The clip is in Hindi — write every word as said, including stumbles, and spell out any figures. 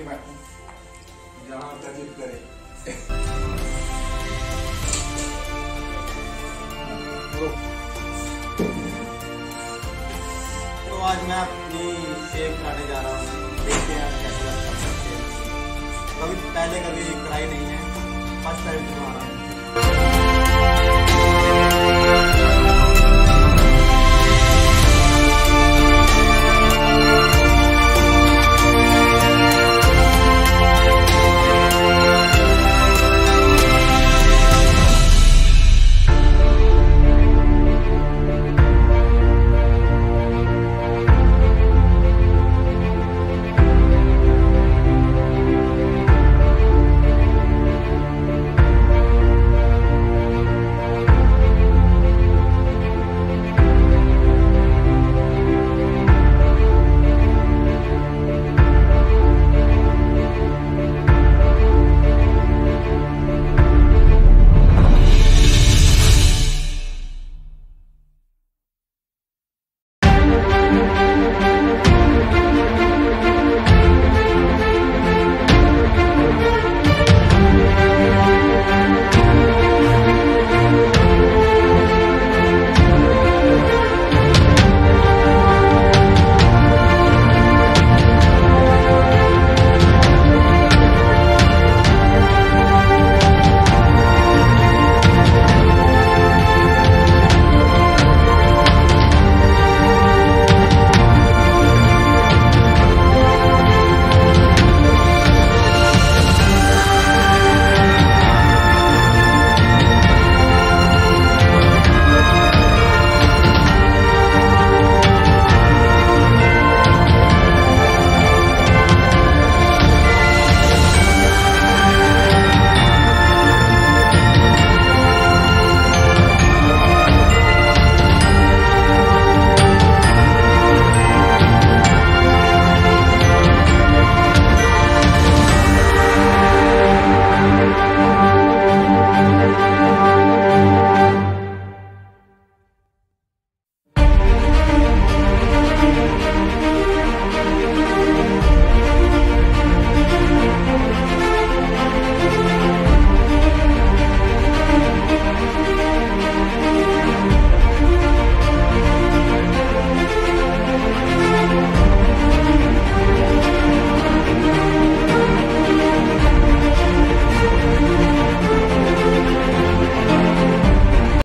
बैठूं जहाँ का जिद करे। तो आज मैं अपनी शेव कराने जा रहा हूँ, देखते हैं कैसे लगता है। कभी पहले कभी कराई नहीं है, फर्स्ट टाइम करवा रहा हूँ।